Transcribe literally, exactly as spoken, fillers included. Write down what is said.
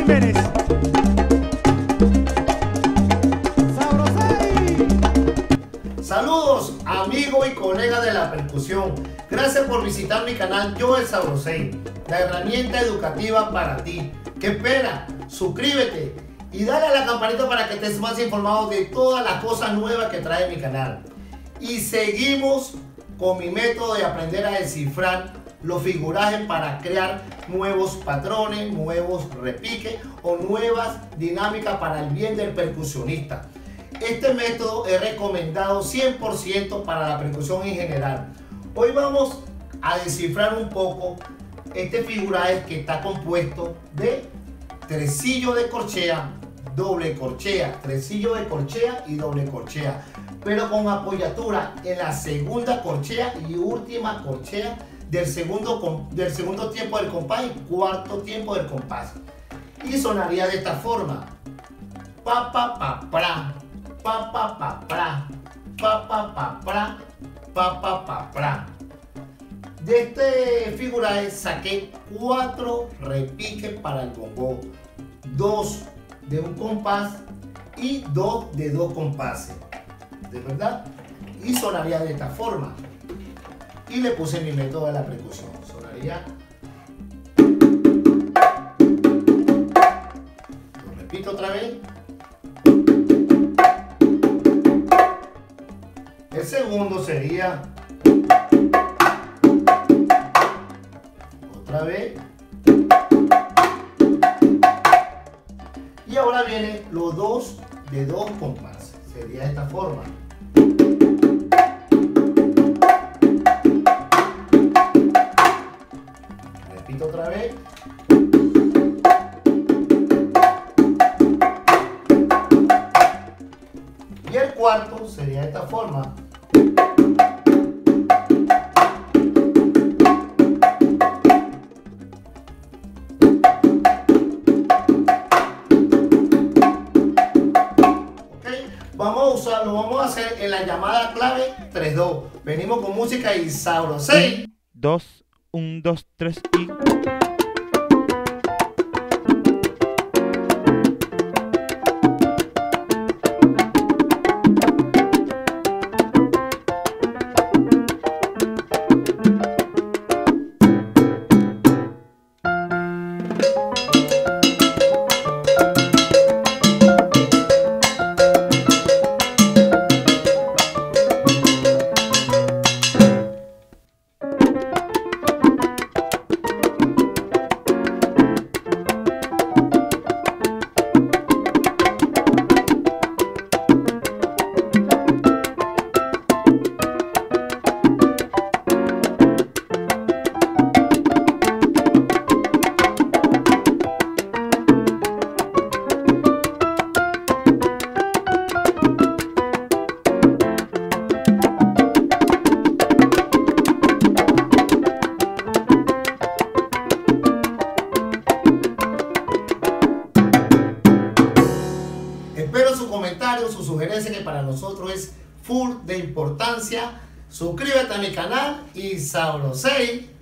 Jiménez. Sabrosey. Saludos amigos y colegas de la percusión. Gracias por visitar mi canal Yo el Sabrosey, la herramienta educativa para ti. ¿Qué espera? Suscríbete y dale a la campanita para que estés más informado de todas las cosas nuevas que trae mi canal. Y seguimos con mi método de aprender a descifrar los figurajes para crear nuevos patrones, nuevos repiques o nuevas dinámicas para el bien del percusionista. Este método es recomendado cien por ciento para la percusión en general. Hoy vamos a descifrar un poco este figuraje que está compuesto de tresillo de corchea, doble corchea, tresillo de corchea y doble corchea, pero con apoyatura en la segunda corchea y última corchea del segundo, del segundo tiempo del compás y cuarto tiempo del compás. Y sonaría de esta forma: pa pa pa pra, pa pa pa pra, pa pa pa pra, pa pa pa pra. De este figuraje saqué cuatro repiques para el bongo, dos de un compás y dos de dos compases, ¿de verdad? Y sonaría de esta forma. Y le puse mi método de la percusión. Sonaría. Lo repito otra vez. El segundo sería. Otra vez. Y ahora vienen los dos de dos compases. Sería de esta forma. Repito otra vez. Y el cuarto sería de esta forma. Vamos a usarlo, vamos a hacer en la llamada clave tres dos. Venimos con música y Sabrosey. dos, uno, dos, tres y... Espero su comentario, su sugerencia, que para nosotros es full de importancia. Suscríbete a mi canal y Sabrosey.